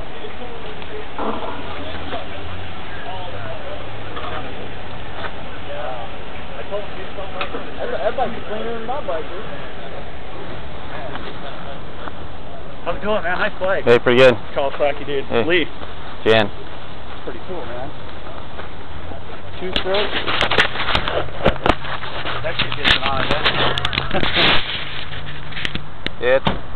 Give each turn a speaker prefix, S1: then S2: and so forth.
S1: That bike's cleaner than my bike, dude. How's it going, man? Nice bike.
S2: Hey, pretty good.
S1: Kawasaki, dude.
S2: Hey.
S1: Leaf.
S2: Jan.
S1: Pretty cool, man. 2-stroke. That shit gets on, doesn't it?
S2: Yeah,